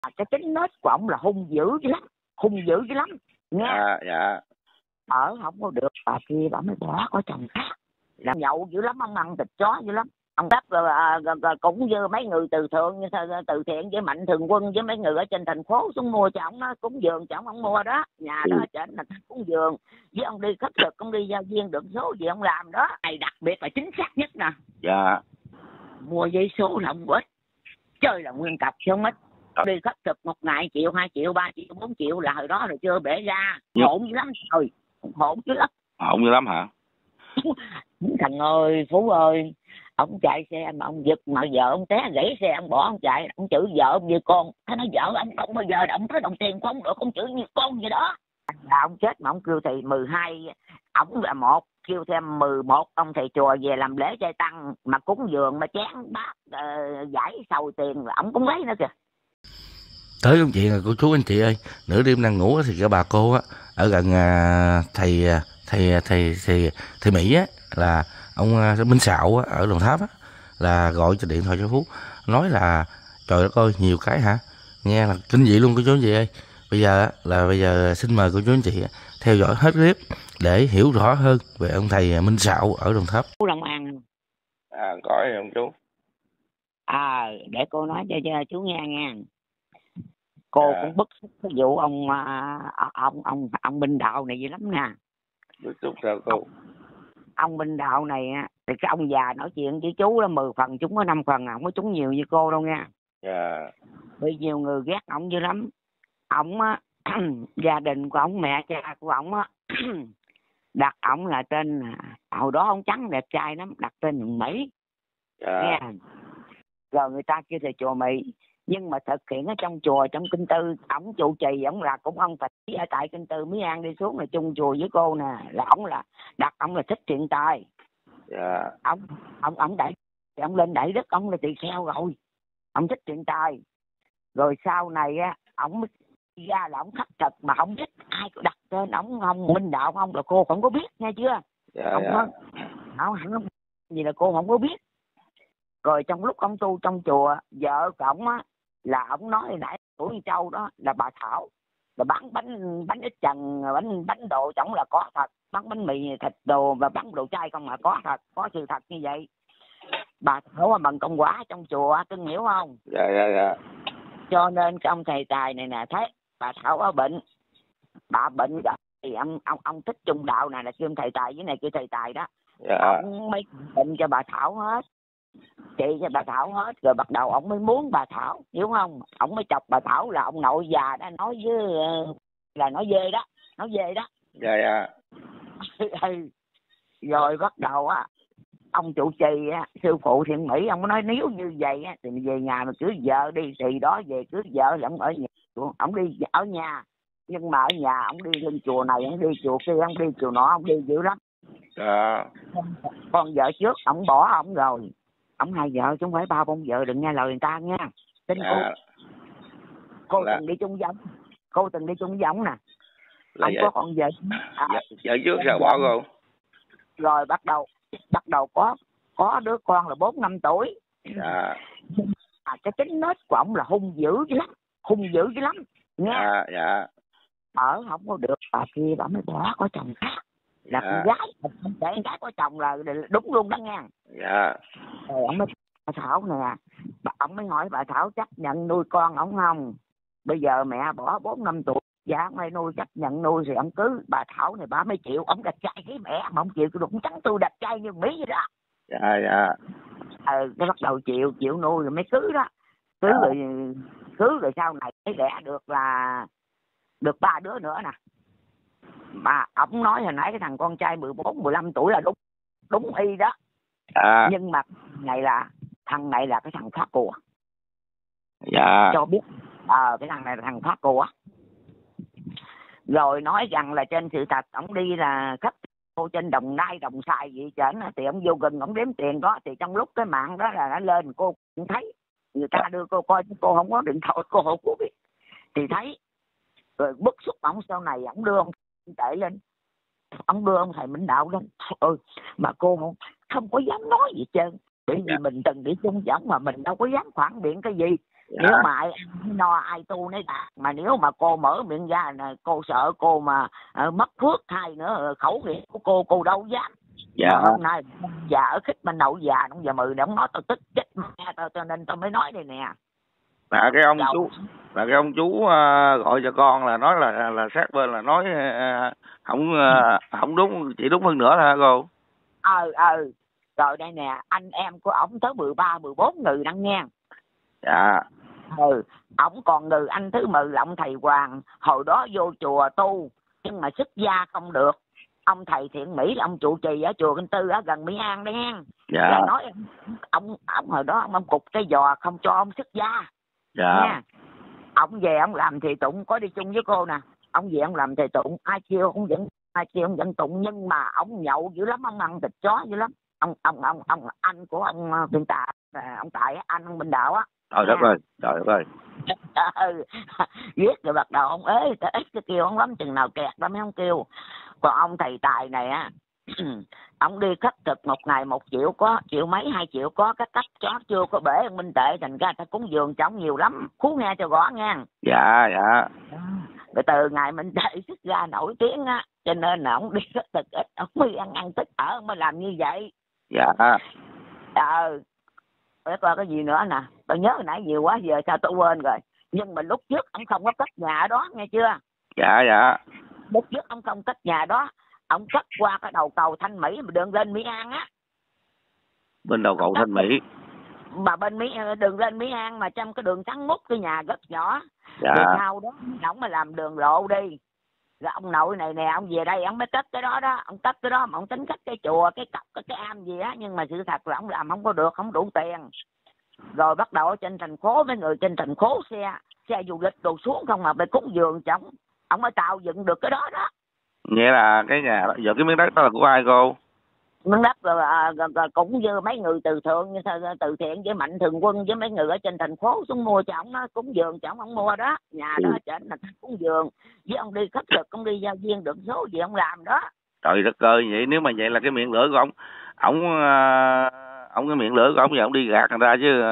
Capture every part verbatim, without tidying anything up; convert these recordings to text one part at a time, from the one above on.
Cái tính nết của ông là hung dữ dữ lắm, hung dữ dữ lắm nghe. Dạ, dạ. Ở không có được, bà kia bà mới bỏ có chồng khác. Làm nhậu dữ lắm, ông ăn thịt chó dữ lắm. Ông đắp cũng như mấy người từ thiện như từ thiện với Mạnh Thường Quân với mấy người ở trên thành phố xuống mua cho ông nó cúng dường cho ông, ông mua đó. Nhà đó trên là cúng dường. Với ông đi khất thực, ông đi giao viên được số gì ông làm đó. Này đặc biệt là chính xác nhất nè. Dạ. Mua giấy số là ông ít, chơi là nguyên cặp chứ không ít. Đi khất thực một ngày triệu, hai triệu, ba triệu, bốn triệu là hồi đó rồi chưa bể ra. Hỗn dữ lắm rồi, hỗn dữ lắm. Hỗn dữ lắm hả? Thằng ơi, Phú ơi, ông chạy xe mà ông giật mà vợ ông té gãy xe, ông bỏ ông chạy, ông chửi vợ ông như con. Thế nói vợ ông không bao giờ ông tới đồng tiền của ông được, ông chửi như con vậy đó. Là ông chết mà ông kêu thầy mười hai, ông là một, kêu thêm mười một ông thầy chùa về làm lễ trai tăng mà cúng dường mà chén bát uh, giải sầu tiền là ông cũng lấy nữa kìa. Tới ông chị là cô chú anh chị ơi, nửa đêm đang ngủ thì cái bà cô á ở gần à, thầy thầy thầy thầy thầy Mỹ á, là ông à, Minh Sạo á, ở Đồng Tháp á, là gọi cho điện thoại cho Phú nói là trời đất ơi nhiều cái hả, nghe là kinh dị luôn cô chú anh chị ơi. Bây giờ là bây giờ xin mời cô chú anh chị theo dõi hết clip để hiểu rõ hơn về ông thầy Minh Sạo ở Đồng Tháp. Phú Long An à, có gì không chú? À, để cô nói cho, cho chú nghe nha. Cô à. cũng bức xúc cái vụ ông ông ông ông Minh Đạo này dữ lắm nè. Bức xúc sao cô? Ông, ông Minh Đạo này thì cái ông già nói chuyện với chú là mười phần chúng có năm phần, không có chúng nhiều như cô đâu nha. Dạ. Vì nhiều người ghét ông dữ lắm. Ông á gia đình của ông, mẹ cha của ông á đặt ông là tên, hồi đó ông trắng đẹp trai lắm, đặt tên thằng Mỹ. Dạ. Nghe. Rồi người ta kêu thầy chùa Mỹ, nhưng mà thực hiện ở trong chùa, trong kinh tư, ông trụ trì, ông là cũng ông phải ở tại kinh tư Mỹ An đi xuống là chung chùa với cô nè, là ông là đặt ông là thích thiện tài. Dạ. ông ông ông đẩy ông lên đẩy đất, ông là tỳ kheo rồi, ông thích thiện tài. Rồi sau này á ông ra là ông khắc thực mà không biết ai có đặt tên ông không Minh Đạo không là cô không có biết nghe chưa. Dạ. Ông Dạ. nói ông hẳn gì là cô không có biết. Rồi trong lúc ông tu trong chùa, vợ của ông á là ông nói nãy tuổi Châu đó là bà Thảo là bán bánh bánh ít trần, bánh bánh đồ chổng là có thật, bán bánh mì thịt đồ và bán đồ chay không mà có thật, có sự thật như vậy. Bà Thảo mà bằng công quả trong chùa, cưng hiểu không? Dạ. Dạ. Dạ. Cho nên cái ông thầy tài này nè, thấy bà Thảo có bệnh, bà bệnh rồi thì ông ông ông thích trung đạo này là kêu thầy tài, với này kêu thầy tài đó. Dạ. Ông mới bệnh cho bà Thảo hết, chị cho bà Thảo hết, rồi bắt đầu ông mới muốn bà Thảo, hiểu không? Ông mới chọc bà Thảo là ông nội già đã nói với là nói dê đó, nói dê đó. Dạ. Dạ. Rồi bắt đầu á ông trụ trì á, sư phụ Thiện Mỹ, ông nói nếu như vậy á thì mình về nhà mà cưới vợ đi, thì đó về cưới vợ thì ông ở nhà, ông đi ở nhà, nhưng mà ở nhà ông đi lên chùa này, ông đi chùa kia, ông đi chùa nọ, ông đi dữ lắm. Dạ. Con vợ trước ông bỏ ông rồi, ông hai vợ chứ không phải ba con vợ, đừng nghe lời người ta nha. Tính dạ. cô cô là... từng đi chung giống, cô từng đi chung giống nè, là ông vậy. có con vợ à, dạ, vợ trước sao bỏ cô? Rồi bắt đầu bắt đầu có có đứa con là bốn năm tuổi. Dạ. À, cái tính nết của ông là hung dữ dữ lắm, hung dữ dữ lắm nghe. Dạ. Dạ. Ở không có được, bà kia bà mới bỏ có chồng khác, là dạ. con gái, không để con gái có chồng là đúng luôn đó nghe. Dạ. Rồi ông mới bà Thảo nè, ông mới hỏi bà Thảo chấp nhận nuôi con ông không? Bây giờ mẹ bỏ bốn năm tuổi, dạ ông ấy nuôi chấp nhận nuôi thì ông cứ. Bà Thảo này bà mới chịu, ông đẹp trai với mẹ mà ông chịu, tôi đúng trắng tôi đẹp trai như Mỹ vậy đó. Dạ. Dạ. Ờ, nó bắt đầu chịu chịu nuôi rồi mới cưới đó, cưới rồi cưới rồi sau này mới đẻ được là được ba đứa nữa nè. Mà ông nói hồi nãy cái thằng con trai mười bốn mười lăm tuổi là đúng đúng y đó. Dạ. Nhưng mà này là thằng này là cái thằng phát của. Dạ. Cho biết à, cái thằng này là thằng phát của. Rồi nói rằng là trên sự thật ông đi là khách cô trên Đồng Nai, Đồng Xoài gì trên thì ông vô gần ông đếm tiền đó, thì trong lúc cái mạng đó là nó lên cô cũng thấy người ta đưa cô coi, chứ cô không có điện thoại, cô không có biết thì thấy. Rồi bức xúc ông sau này ông đưa ông tệ lên, ông đưa ông thầy Minh Đạo lên. Ừ, mà cô không không có dám nói gì trơn, bởi vì dạ. mình từng đi chung giống mà mình đâu có dám phản biện cái gì. Dạ. Nếu mà ai ăn no ai tu nấy đạt, mà nếu mà cô mở miệng ra này cô sợ cô mà uh, mất phước hay nữa khẩu nghiệp của cô cô đâu dám. Dạ. Mà hôm nay già ở khích bên nội già nó giờ mười đóng nói tao tức chết mẹ tao, cho nên tao mới nói đây nè. Là cái ông Dạ. chú là cái ông chú uh, gọi cho con là nói là là sát bên là nói uh, không uh, không đúng, chỉ đúng hơn nữa hả cô? Ờ ờ rồi đây nè, anh em của ổng tới mười ba mười bốn người đang nghe. Dạ. Ừ, ổng còn người anh thứ mười là ông thầy Hoàng, hồi đó vô chùa tu nhưng mà xuất gia không được. Ông thầy Thiện Mỹ là ông trụ trì ở chùa Kinh Tư ở gần Mỹ An đấy nghe. Dạ. Là nói ông ông hồi đó ông, ông cục cái giò không cho ông xuất gia. Dạ. Nha. Ông về ông làm thầy tụng, có đi chung với cô nè. Ông về ông làm thầy tụng, ai kêu cũng vẫn ai kêu ông vẫn tụng, nhưng mà ông nhậu dữ lắm, ông ăn thịt chó dữ lắm. Ông ông ông ông anh của ông Tuyên Tạ, ông Tại anh ông Minh Đạo á. Trời đất ơi, trời đất ơi. Ừ, viết rồi bắt đầu ông ế ế cái kêu ông lắm, chừng nào kẹt đó mấy ông kêu. Còn ông thầy Tài này á, ông đi khất thực một ngày một triệu có, triệu mấy hai triệu có, cái cách chó chưa có bể ông Minh Tệ, thành ra ta cúng dường cho ông nhiều lắm, khú nghe cho rõ nghe. Dạ dạ. Rồi từ ngày Minh Tệ xuất ra nổi tiếng á, cho nên là ông đi khất thực ít, ông mới ăn ăn tích ở, ông mới làm như vậy. Dạ. Ờ, để coi cái gì nữa nè, tôi nhớ hồi nãy nhiều quá giờ sao tôi quên rồi. Nhưng mà lúc trước ông không có cất nhà ở đó nghe chưa? Dạ dạ. Lúc trước ông không cất nhà đó, ông cất qua cái đầu cầu Thanh Mỹ mà đường lên Mỹ An á. Bên đầu cầu Thanh Mỹ. Mà bên Mỹ đường lên Mỹ An mà trong cái đường trắng mút cái nhà rất nhỏ. Dạ. Rồi sau đó ông mới làm đường lộ đi. Rồi ông nội này nè, ông về đây ông mới cất cái đó đó, ông cất cái đó mà ông tính cất cái chùa, cái cọc, cái, cái am gì á, nhưng mà sự thật là ông làm không có được, không đủ tiền. Rồi bắt đầu ở trên thành phố, mấy người trên thành phố xe xe du lịch đồ xuống không mà phải cúng dường chồng, ông mới tạo dựng được cái đó đó. Nghĩa là cái nhà giờ cái miếng đất đó là của ai cô? Miếng đất rồi, rồi, rồi cũng như mấy người từ thượng như từ thiện với Mạnh Thường Quân với mấy người ở trên thành phố xuống mua cho ông, nó cúng dường cho ông, ông mua đó, nhà đó trên là cúng dường, với ông đi khất thực, ông đi giao viên được số gì ông làm đó. Trời đất ơi, vậy nếu mà vậy là cái miệng lưỡi của ông, ông ông cái miệng lưỡi của ông giờ ông đi gạt người ta chứ.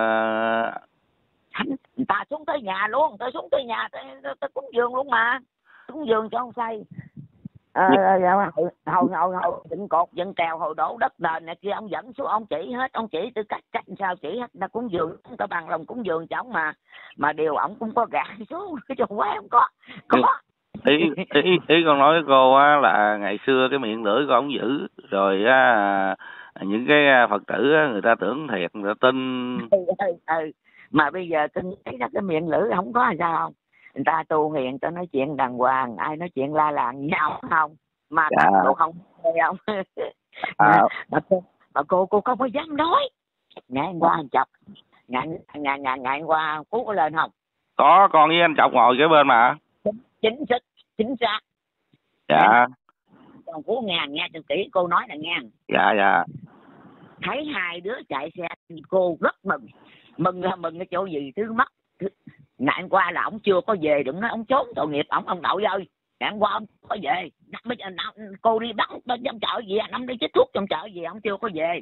Người ta xuống tới nhà luôn, ta xuống tới nhà ta, ta, ta cúng dường luôn mà, cúng dường cho ông xây. À, hồi hồi hồi dựng cột dựng kèo hồi đổ đất nền này kia ông dẫn xuống, ông chỉ hết, ông chỉ tư cách cách sao chỉ hết, ta cúng dường, ta bằng lòng cúng dường cho ông mà mà điều ông cũng có gạt xuống cái chỗ quái không có có. ý ý ý con nói với cô á là ngày xưa cái miệng lưỡi của ông giữ rồi á, những cái Phật tử á, người ta tưởng thiệt, người ta tin. Ừ, ừ, ừ. Mà bây giờ tôi thấy ra cái miệng lưỡi không có sao không, người ta tu hiền ta nói chuyện đàng hoàng, ai nói chuyện la làng nhau không mà Dạ. cô không thấy không. À. Mà cô mà cô cô không có dám nói. Ngày hôm qua anh chọc, ngày ngày ngày ngày hôm qua Phú có lên không? Có, con với anh Chọc ngồi kế bên mà. Chính xác, chính xác. Dạ. Còn Phú nghe nghe cho kỹ cô nói là nghe. Dạ dạ. Thấy hai đứa chạy xe cô rất mừng, mừng là mừng cái chỗ gì thứ mất. Ngày hôm qua là ông chưa có về, đừng nói ông trốn tội nghiệp ông, ông nội ơi. Ngày hôm qua ông có về, bây giờ cô đi bắt bên trong chợ gì, anh ông đi chích thuốc trong chợ gì, ông chưa có về.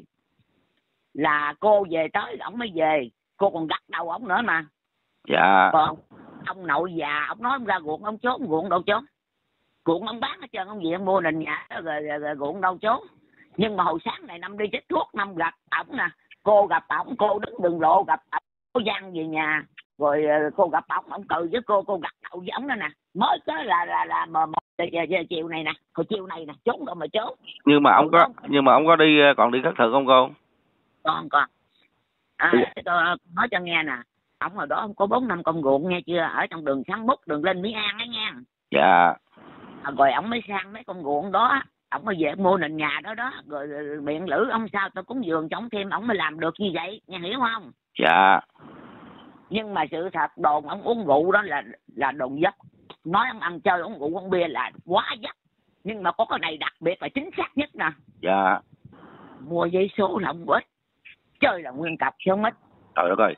Là cô về tới ông mới về, cô còn gắt đầu ông nữa mà. Dạ. Còn ông nội già, ông nói ông ra ruộng, ông trốn ruộng đâu trốn. Ruộng ông bán hết trơn, ông gì ông mua nền nhà rồi, rồi, rồi ruộng đâu trốn. Nhưng mà hồi sáng này năm đi chích thuốc, năm gặp ổng nè, cô gặp ổng, cô đứng đường lộ gặp ổng, cô Giang về nhà. Rồi cô gặp ổng, ổng cười với cô, cô gật đầu với ổng đó nè. Mới tới là là là mà một chiều này nè, hồi chiều này nè, trốn đâu mà trốn. Nhưng mà ông có nhưng mà ông có đi còn đi khất thực không cô? Còn còn. À, tôi nói cho nghe nè, ổng hồi đó ông có bốn năm con ruộng nghe chưa, ở trong đường Sáng Múc, đường lên Mỹ An ấy nha. Dạ. À, rồi ổng mới sang mấy con ruộng đó, ổng mới về mua nền nhà đó đó, rồi, rồi miệng lưỡi ông sao tôi cúng dường cho ổng thêm, ổng mới làm được như vậy, nghe hiểu không? Dạ. Nhưng mà sự thật đồn ông uống rượu đó là là đồn dấp, nói ông ăn chơi uống rượu uống bia là quá dấp. Nhưng mà có cái này đặc biệt là chính xác nhất nè. Dạ. Mua giấy số là ông ít, chơi là nguyên cặp chứ không ít. Trời đất ơi.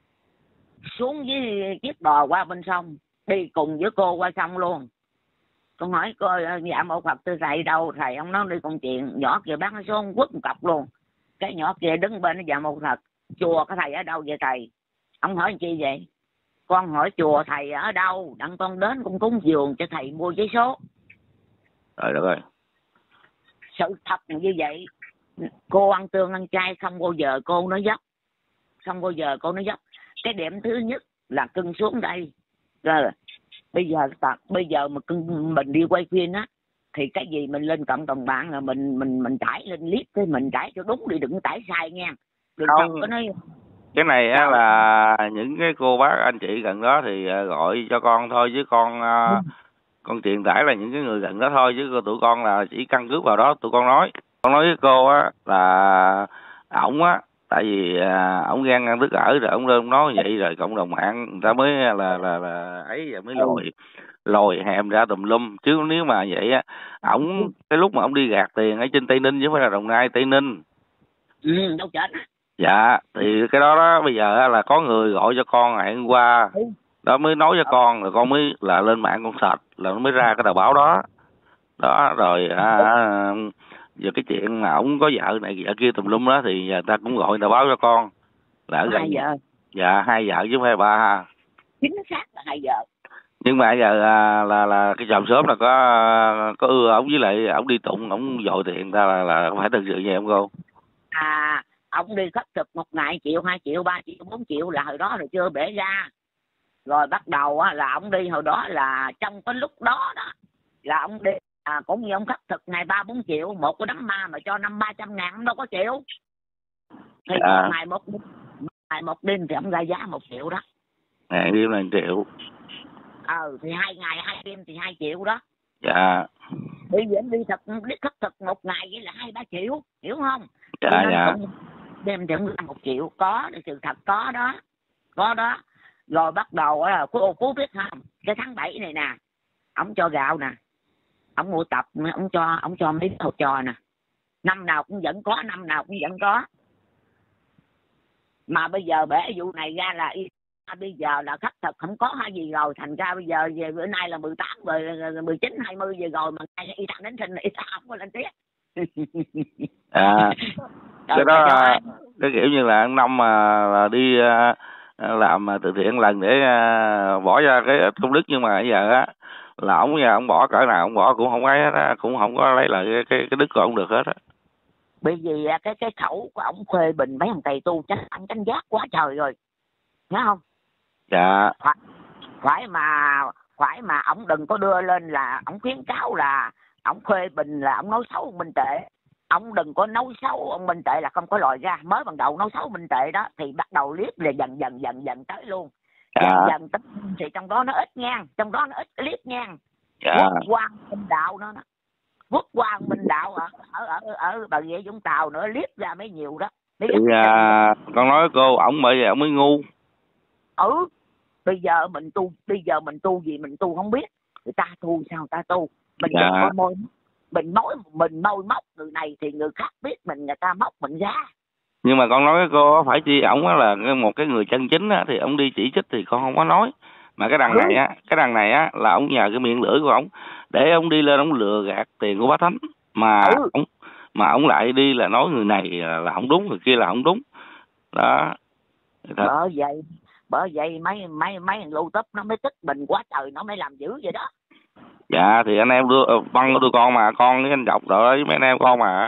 Xuống với chiếc đò qua bên sông, đi cùng với cô qua sông luôn. Con hỏi cô dạ một Phật tư thầy đâu, thầy ông nói đi công chuyện, nhỏ kia bán số ông quất một cặp luôn. Cái nhỏ kia đứng bên nó dạ một Phật, chùa cái thầy ở đâu vậy thầy? Ông hỏi chi vậy? con hỏi chùa thầy ở đâu, đặng con đến con cúng dường cho thầy mua giấy số. Trời đất ơi. Sự thật là như vậy. Cô ăn tương ăn chay không bao giờ cô nói dốc, không bao giờ cô nói dốc. Cái điểm thứ nhất là cưng xuống đây rồi. Bây giờ bây giờ mà cưng mình đi quay phim á thì cái gì mình lên cộng đồng mạng là mình mình mình tải lên clip cái mình tải cho đúng đi, đừng tải sai nha. Đừng không có nói cái này á là những cái cô bác anh chị gần đó thì gọi cho con thôi, chứ con ừ. con truyền tải là những cái người gần đó thôi, chứ tụi con là chỉ căn cứ vào đó tụi con nói. Con nói với cô á là ổng á, tại vì ổng ghen ăn tức ở rồi ổng lên ổng nói vậy rồi cộng đồng mạng người ta mới là là là ấy rồi mới lòi lòi hèm ra tùm lum. Chứ nếu mà vậy á, ổng cái lúc mà ổng đi gạt tiền ở trên Tây Ninh chứ không phải là Đồng Nai, Tây Ninh. Ừ, đâu chết. Dạ, thì cái đó đó bây giờ là có người gọi cho con ngày hôm qua đó mới nói cho con, rồi con mới là lên mạng con search là nó mới ra cái tờ báo đó đó. Rồi à, giờ cái chuyện mà ổng có vợ này vợ kia tùm lum đó thì người ta cũng gọi tờ báo cho con là ở gần hai vợ. Dạ hai vợ chứ không phải ba ha. Chính xác là hai vợ. Nhưng mà giờ là là, là cái chồng sớm là có có ưa ổng, với lại ổng đi tụng ổng dội tiền ta là là phải thực sự vậy không cô? À, ông đi khất thực một ngày triệu, hai triệu, ba triệu, bốn triệu là hồi đó rồi chưa bể ra. Rồi bắt đầu á, là ông đi hồi đó là trong cái lúc đó đó là ông đi à, cũng như ông khất thực ngày ba bốn triệu, một cái đám ma mà cho năm ba trăm ngàn ông đâu có chịu. Thì à. một ngày một ngày một đêm thì ông ra giá một triệu đó. Ngày đêm là một triệu. Ờ thì hai ngày hai đêm thì hai triệu đó. Dạ. Bây giờ đi thật đi khất thực một ngày vậy là hai ba triệu, hiểu không? Dạ dạ. Đêm thì ông ra một triệu, có thì sự thật có đó, có đó. Rồi bắt đầu là cô Phú biết không, cái tháng bảy này nè, ông cho gạo nè, ông mua tập, ông cho ông cho mấy thầu trò nè, năm nào cũng vẫn có, năm nào cũng vẫn có. Mà bây giờ bể vụ này ra là bây giờ là khắc thực không có hay gì rồi, thành ra bây giờ về bữa nay là mười tám rồi, mười chín hai mươi về rồi mà ngay y thằng đến sinh y thằng không có lên tiếp. À cái đó cái kiểu như là năm mà là đi làm từ thiện lần để bỏ ra cái công đức, nhưng mà bây giờ á là ổng nhà ổng bỏ cỡ nào ổng bỏ cũng không ấy hết, cũng không có lấy lại cái cái, cái đức của ổng được hết á. Bởi vì cái cái khẩu của ổng phê bình mấy thằng thầy tu chắc anh canh giác quá trời rồi, nhớ không? Dạ. Phải, phải mà phải mà ổng đừng có đưa lên là ổng khuyến cáo là ổng phê bình là ổng nói xấu ông Minh Tệ. Ông đừng có nói xấu ông Minh Tệ là không có lòi ra. Mới ban đầu nói xấu Minh Tệ đó thì bắt đầu liếc là dần dần dần dần tới luôn. Dần à. dần tới thì trong đó nó ít ngang, trong đó nó ít liếc ngang. Dạ. Quốc Quang Minh Đạo đó, đó. Quốc Quang Minh Đạo ở ở ở, ở Bà Rịa Vũng Tàu nữa liếc ra mấy nhiều đó. Thì à, con nói cô ổng bởi vì ổng mới ngu. Ừ. Bây giờ mình tu, bây giờ mình tu gì mình tu không biết. Người ta tu sao người ta tu. Mình dạ. đừng có môi mình nói mình môi móc người này thì người khác biết mình, người ta móc mình ra. Nhưng mà con nói với cô phải chi ổng là một cái người chân chính á, thì ổng đi chỉ trích thì con không có nói. Mà cái đằng ừ. này á, cái đằng này á là ổng nhờ cái miệng lưỡi của ổng để ổng đi lên ổng lừa gạt tiền của bá Thánh, mà ừ. ổng mà ổng lại đi là nói người này là không đúng, người kia là không đúng đó. Bởi vậy bởi vậy mấy mấy mấy thằng lưu túp nó mới tức mình quá trời, nó mới làm dữ vậy đó. Dạ thì anh em đưa băng của tụi con mà, con với anh Dọc rồi với mấy anh em con mà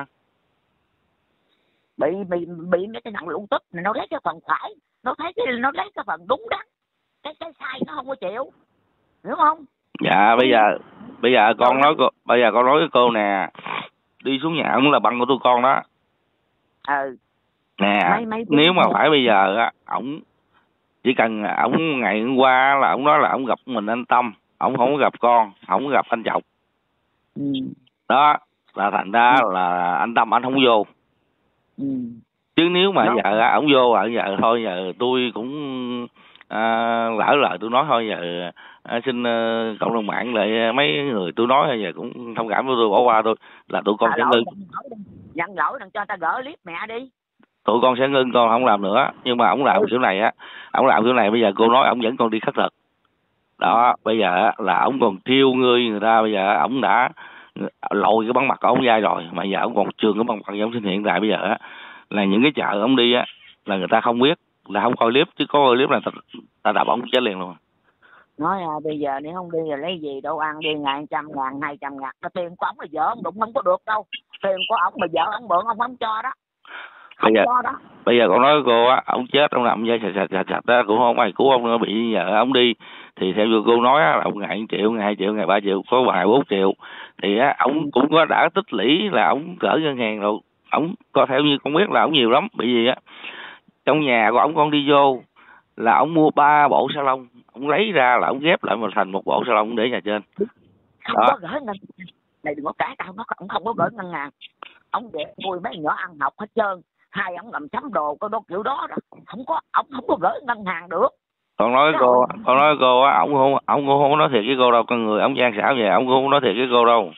bị bị bị mấy cái thằng lũ tức này nó lấy cái phần phải, nó thấy cái nó lấy cái phần đúng đắn, cái cái sai nó không có chịu, hiểu không? Dạ bây giờ bây giờ con nói cô, bây giờ con nói với cô nè, đi xuống nhà cũng là băng của tụi con đó. Ừ. Nè mấy, mấy nếu mà phải bây giờ á, ổng chỉ cần ổng ngày hôm qua là ổng nói là ổng gặp mình anh Tâm, ổng không có gặp con, không có gặp anh Chọc. Ừ. Đó là thành ra ừ. là anh Tâm anh không vô. Ừ. Chứ nếu mà Đó. giờ ổng vô rồi giờ thôi, giờ tôi cũng à, lỡ lời tôi nói thôi, giờ à, xin uh, cộng đồng mạng lại mấy người tôi nói giờ cũng thông cảm với tôi, bỏ qua tôi là tụi con à, sẽ ngưng. Nhận lỗi đừng cho ta gỡ clip mẹ đi. Tụi con sẽ ngưng, con không làm nữa. Nhưng mà ổng làm ừ. kiểu này á, ổng làm kiểu này bây giờ cô nói ổng vẫn còn đi khất thực. Đó, bây giờ là ổng còn thiêu ngươi người ta, bây giờ ổng đã lội cái bắn mặt của ổng dai rồi, mà giờ ổng còn trường cái bắn mặt giống sinh hiện tại bây giờ á, là những cái chợ ổng đi á là người ta không biết, là không coi clip, chứ có coi clip là ta, ta đập ổng chết liền luôn. Nói à, bây giờ nếu không đi rồi lấy gì đâu ăn, đi ngàn trăm ngàn hai trăm ngàn, cái tiền của ổng là vợ ông đụng không có được đâu, tiền của ổng mà vợ ông mượn ông không cho đó, không bây giờ, cho đó. Bây giờ con nói cô á, ổng chết ông nằm dây sạch sạch sạch sạch đó cũng không ai cứu ông nữa, bị vợ ổng đi thì theo như cô nói á, là ông ngày một triệu, ngày hai triệu, ngày ba triệu, có vài bốn triệu thì á ổng cũng có đã tích lũy là ổng cỡ ngân hàng rồi, ổng có theo như con biết là ổng nhiều lắm, bởi vì á trong nhà của ổng con đi vô là ổng mua ba bộ salon, ổng lấy ra là ổng ghép lại mà thành một bộ salon để nhà trên. Không đó. Có gửi ngân này, đừng có cãi tao, nó ổng không có gửi ngân hàng, ổng để nuôi mấy nhỏ ăn học hết trơn, hai ổng làm sắm đồ có đó kiểu đó đó, không có, ổng không có gửi ngân hàng được. Con nói Đó, cô, con nói cô á, ổng không, ổng cũng không nói thiệt với cô đâu, con người ổng gian xảo vậy, ổng cũng không nói thiệt với cô đâu.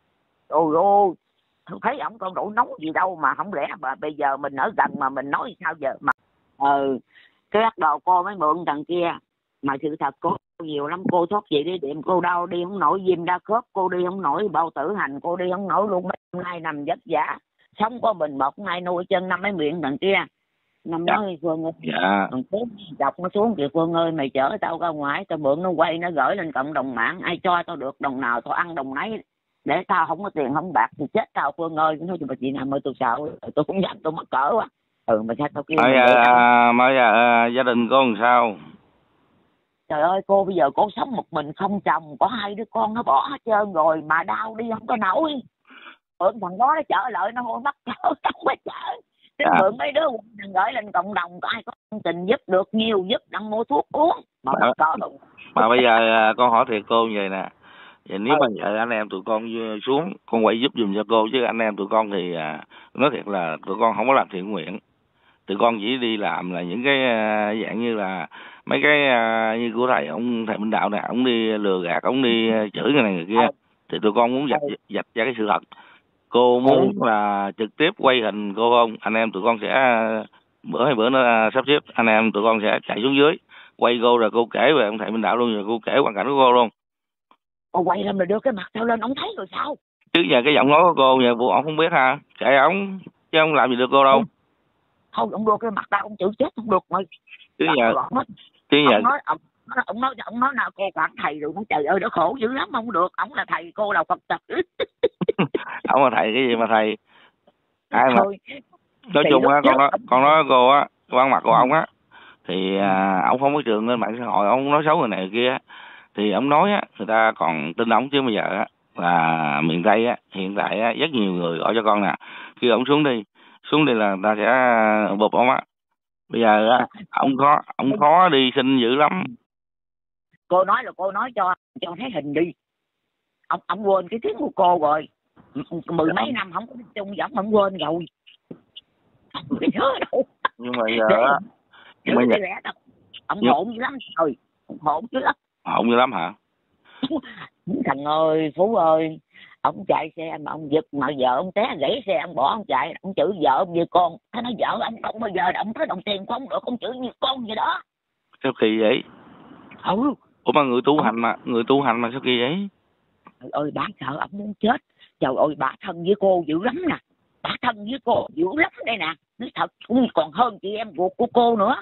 Ôi ôi, thấy ổng con đủ nóng gì đâu mà không lẽ mà bây giờ mình ở gần mà mình nói sao giờ mà. Ừ, cái bắt đầu cô mới mượn thằng kia, mà sự thật cô nhiều lắm, cô thoát gì đi điểm cô đau đi không nổi, viêm đa khớp cô đi không nổi, bao tử hành cô đi không nổi luôn, mấy hôm nay nằm vất vả sống có mình một ngày nuôi chân năm mấy miệng thằng kia. Năm Dạ. đó Phương ơi, Dạ. thằng Phước đọc nó xuống kìa, Phương ơi mày chở tao ra ngoài, tao mượn nó quay nó gửi lên cộng đồng mạng, ai cho tao được đồng nào tao ăn đồng nấy, để tao không có tiền không bạc thì chết tao Phương ơi. Nói cho bà chị nào ơi tôi sợ, tôi cũng dám tôi mắc cỡ quá. Ừ mà sao tao kêu Bây giờ, à, bây giờ à, gia đình con làm sao? Trời ơi cô bây giờ cô sống một mình không chồng, có hai đứa con nó bỏ hết trơn rồi mà đau đi không có nổi. Mượn thằng đó nó chở lại nó hôi mắc cỡ không có chở. Tính À. mượn mấy đứa thằng gửi lên cộng đồng có ai có tình giúp được nhiều giúp đặng mua thuốc uống mà mắc cỡ luôn. Mà bây giờ à, con hỏi thiệt cô như vậy nè. Vậy nếu Ừ. mà vợ anh em tụi con xuống, con quay giúp giùm cho cô, chứ anh em tụi con thì à, nói thiệt là tụi con không có làm thiện nguyện. Tụi con chỉ đi làm là những cái à, dạng như là mấy cái à, như của thầy, ông thầy Minh Đạo nè, ông đi lừa gạt, ông đi chửi người này người kia. Ừ. Thì tụi con muốn dạch, Ừ. dạch ra cái sự thật. Cô muốn Ừ. là trực tiếp quay hình cô không? Anh em tụi con sẽ, bữa hay bữa nó sắp xếp, anh em tụi con sẽ chạy xuống dưới, quay cô rồi cô kể về ông thầy Minh Đạo luôn, rồi cô kể hoàn cảnh của cô luôn. Cô quay lên rồi đưa cái mặt tao lên ông thấy rồi sao? Chứ giờ cái giọng nói của cô giờ bộ ổng không biết ha, kệ ổng, chứ không làm gì được cô đâu. Không, không ông đưa cái mặt tao ông chữ chết không được mày. Chứ giờ, chứ giờ ông nói ông ông nói ông nói nào cô quản thầy rồi, nó trời ơi nó khổ dữ lắm không được, ông là thầy cô là Phật tử. Ông là thầy cái gì mà thầy? Ai mà Thôi, nói chung á, con nói con nói cô á, quan mặt của ông á thì à, ông không có trường lên mạng xã hội, ông nói xấu người này người kia thì ông nói á, người ta còn tin ông. Chứ bây giờ á là miền Tây á, hiện tại á rất nhiều người gọi cho con nè, khi ông xuống đi xuống đi là người ta sẽ bụp ông á. Bây giờ á ông khó ông khó đi xin dữ lắm. Cô nói là cô nói cho cho thấy hình đi, ông ông quên cái tiếng của cô rồi, mười mấy năm không có chung giọng ông quên rồi, không có nhớ đâu. Nhưng mà giờ á, nhưng mà giờ ông hỗn dữ lắm rồi, hỗn dữ lắm. Hỗn dữ lắm hả? Thằng ơi Phú ơi, ông chạy xe mà ông giật mà vợ ông té gãy xe, ông bỏ ông chạy, ông chửi vợ ông như con, thế nói vợ ông không bao giờ ông tới đồng tiền của ông được, ông chửi như con vậy đó. Sao kỳ vậy? Ừ. Ủa mà người tu hành mà người tu hành mà sao kỳ vậy? Trời ơi bà sợ ông muốn chết. Trời ơi bà thân với cô dữ lắm nè, bà thân với cô dữ lắm đây nè, nói thật cũng còn hơn chị em ruột của cô nữa.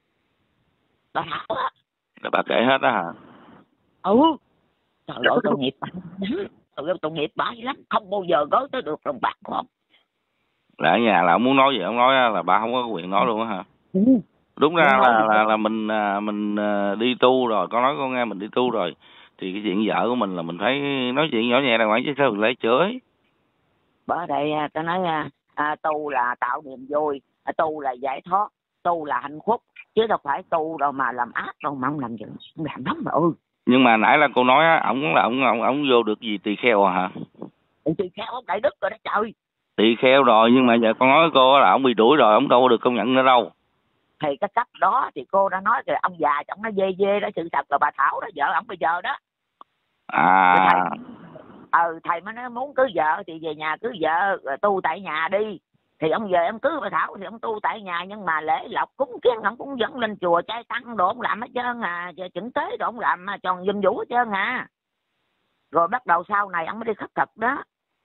Bà Thảo á. Là bà kể hết đó hả? Ừ. Trời ơi tội nghiệp bà lắm, tội ơi tội nghiệp bà lắm, không bao giờ gói tới được đồng bạc của ông. Là ở nhà là ông muốn nói gì ông nói là bà không có quyền nói luôn á hả? Ừ. Đúng ra là, là là mình mình đi tu rồi, con nói con nghe, mình đi tu rồi thì cái chuyện vợ của mình là mình phải nói chuyện nhỏ nhẹ đàng hoàng, chứ sao mình lấy chửi. Bởi đây ta nói à, tu là tạo niềm vui, à, tu là giải thoát, tu là hạnh phúc, chứ đâu phải tu đâu mà làm ác đâu mà ông làm gì, ông làm lắm mà. Ừ. Nhưng mà nãy là cô nói á, ổng là ổng ổng ổng vô được gì tỳ kheo à hả? Tỳ kheo ông đại đức rồi đó trời. Tỳ kheo rồi, nhưng mà giờ con nói cô là ổng bị đuổi rồi, ổng đâu có được công nhận nữa đâu. Thì cái cách đó thì cô đã nói rồi, ông già ông nói dê dê đó, sự thật là bà Thảo đó, vợ ông bây giờ đó. À. Thầy, ừ, thầy mới nói muốn cưới vợ thì về nhà cưới vợ, rồi tu tại nhà đi. Thì ông về ông cưới bà Thảo thì ông tu tại nhà, nhưng mà lễ lộc cúng kiến ông cũng dẫn lên chùa trai tăng đồ ông làm hết trơn à, chỉnh tế đồ ông làm tròn dùm vũ hết trơn à. Rồi bắt đầu sau này ông mới đi khất thực đó.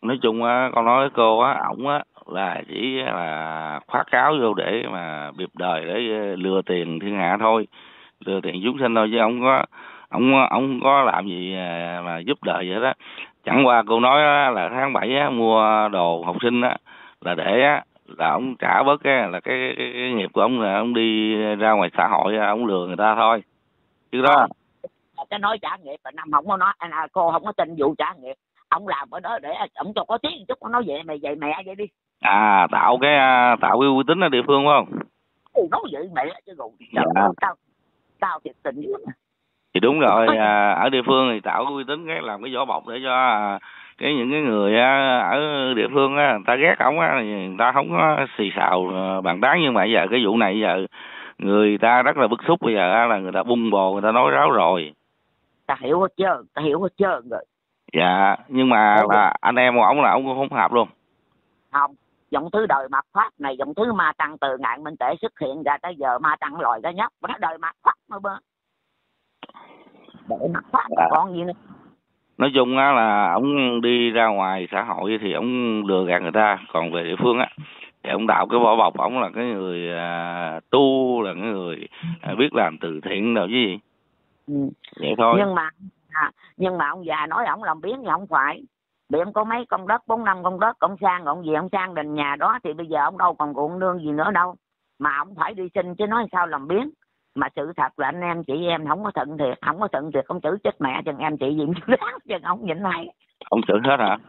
nói chung á, con nói với cô á, ổng á là chỉ là khoác áo vô để mà biệp đời, để lừa tiền thiên hạ thôi, lừa tiền chúng sinh thôi, chứ ông có ông ông không có làm gì mà giúp đời vậy đó. Chẳng qua cô nói là tháng bảy á, mua đồ học sinh á là để á là ông trả bớt cái là cái, cái, cái nghiệp của ông, là ông đi ra ngoài xã hội ông lừa người ta thôi, chứ đó. Cái nói trả nghiệp là năm không có nói, à, cô không có tin vụ trả nghiệp. Ông làm ở đó để ông cho có tiếng chút, nó vậy mày vậy mẹ vậy đi. À, tạo cái tạo cái uy tín ở địa phương phải không? Ừ, nói vậy mẹ chứ còn dạ. Tao tao thiệt tình lắm. Thì đúng rồi, à, ở địa phương thì tạo cái uy tín, cái làm cái vỏ bọc để cho à, cái những cái người à, ở địa phương á, người ta ghét ổng á, người ta không có xì xào bàn tán. Nhưng mà giờ cái vụ này giờ người ta rất là bức xúc, bây giờ là người ta bung bồ, người ta nói ráo rồi. Ta hiểu hết trơn, ta hiểu hết trơn rồi. Dạ, nhưng mà Đấy là anh em của ổng là ổng cũng không hợp luôn. Không, dòng thứ đời mạt Pháp này, dòng thứ ma tăng từ ngàn minh tể xuất hiện ra tới giờ, ma tăng lòi ra nhất, nó đời mạt Pháp mà bơ. Đời mạt Pháp à. Còn gì nữa. Nói chung á là ổng đi ra ngoài xã hội thì ổng lừa gạt người ta, còn về địa phương á thì ổng đạo cái vỏ bọc ổng là cái người à, tu, là cái người à, biết làm từ thiện đâu chứ gì. Ừ. Vậy thôi. Nhưng mà à, nhưng mà ông già nói ổng làm biến thì không phải. Bị ông có mấy con đất, bốn năm con đất, ông sang ông gì ông sang đình nhà đó thì bây giờ ông đâu còn ruộng nương gì nữa đâu, mà ông phải đi xin chứ nói sao làm biến. Mà sự thật là anh em chị em không có thuận thiệt, không có thuận thiệt, ông chửi chết mẹ chừng em chị gì chứ đáng chừng ông nhịn này. Ông chửi hết hả?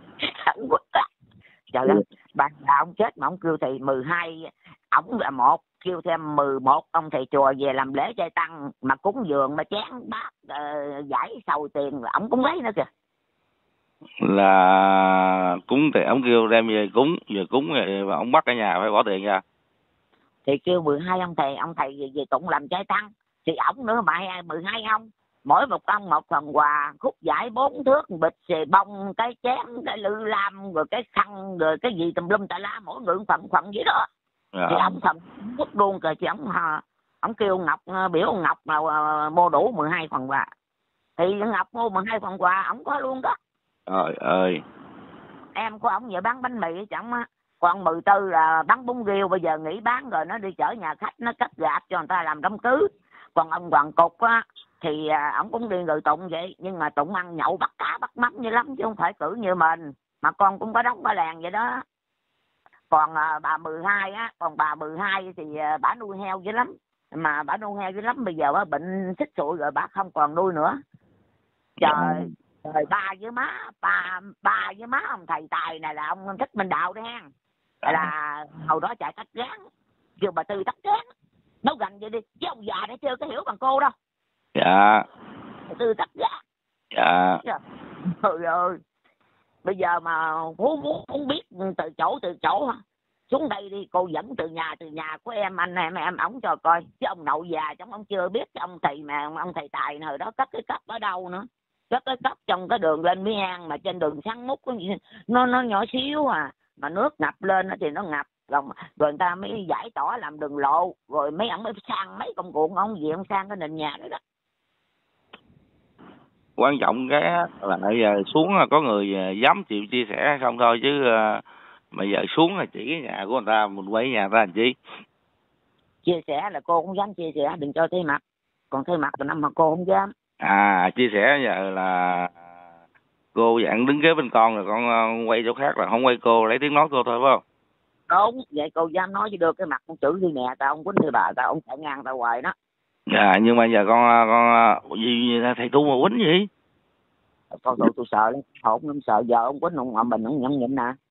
Trời ơi, bạn là ông chết mà ông kêu thì mười hai, ổng là một, kêu thêm mười một ông thầy chùa về làm lễ trai tăng mà cúng dường mà chén bát uh, giải sầu tiền ổng cũng lấy nữa kìa. Là cúng thì ông kêu đem về cúng, giờ cúng rồi mà ông bắt ở nhà phải bỏ tiền ra. Thì kêu mười hai ông thầy, ông thầy về, về tụng làm trai tăng thì ổng nữa mà mười hai ông, mỗi một ông một phần quà, khúc giải bốn thước, bịch xì bông, cái chén, cái lư lam, rồi cái khăn, rồi cái gì tùm lum tà la, mỗi người phận phận vậy đó. Dạ. Thì ông thần bút luôn kìa, chứ ông ông kêu Ngọc, biểu Ngọc là mua đủ mười hai phần quà, thì Ngọc mua mười hai phần quà ông có luôn đó. Trời ơi, em của ông giờ bán bánh mì chẳng á, còn mười tư là bán bún riêu, bây giờ nghỉ bán rồi, nó đi chở nhà khách, nó cắt gạp cho người ta làm đám cưới. Còn ông Hoàng Cục á thì à, ông cũng đi người tụng vậy, nhưng mà tụng ăn nhậu bắt cá bắt mắm như lắm, chứ không phải cử như mình, mà con cũng có đóng có làng vậy đó. Còn à, bà mười hai á, còn bà mười hai thì à, bà nuôi heo dữ lắm, mà bà nuôi heo dữ lắm, bây giờ bà bệnh xích sụi rồi, bà không còn nuôi nữa. Trời, trời ba với má, ba ba với má ông thầy Tài này là ông Thích Minh Đạo đấy ha, là hồi đó chạy tách gán, kêu bà Tư tách gán, nó gần vậy đi, chứ ông già nó chưa có hiểu bằng cô đâu. Dạ. Bà Tư tách gán. Dạ. Trời ơi, bây giờ mà Phú muốn, muốn biết từ chỗ từ chỗ xuống đây đi, cô dẫn từ nhà từ nhà của em, anh em em ổng cho coi, chứ ông nội già trong ông chưa biết ông thầy mà ông thầy Tài hồi đó cất cái cấp ở đâu nữa, cất cái cấp trong cái đường lên Mỹ An, mà trên đường Săn Mút nó nó nhỏ xíu à, mà nước ngập lên thì nó ngập rồi, rồi người ta mới giải tỏa làm đường lộ, rồi mấy ông mới sang mấy công cuộn ông gì ông sang cái nền nhà đó đó. Quan trọng cái là bây giờ xuống là có người dám chịu chia sẻ không thôi, chứ mà giờ xuống là chỉ cái nhà của người ta, mình quay nhà người ta làm chi. Chia sẻ là cô cũng dám chia sẻ, đừng cho thấy mặt, còn thấy mặt từ năm mà cô không dám. À, chia sẻ giờ là cô dạng đứng kế bên con rồi con quay chỗ khác, là không quay cô, lấy tiếng nói cô thôi phải không? Đúng, vậy cô dám nói chứ đưa cái mặt con chửi đi mẹ tao, ông quýnh thì bà tao, ông chạy ngang tao hoài đó. Dạ, nhưng mà giờ con con gì thầy tu mà quýnh gì? Con tôi tôi sợ lắm, hổn lắm, sợ giờ ông quýnh ông mình ông nhẫn nhịn nè.